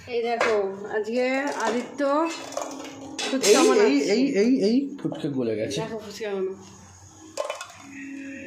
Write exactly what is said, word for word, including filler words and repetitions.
এই দেখো আজকে আদিত্য এই এই এই এই ফুচকা গলে গেছে। দেখো ফুচকা বানানো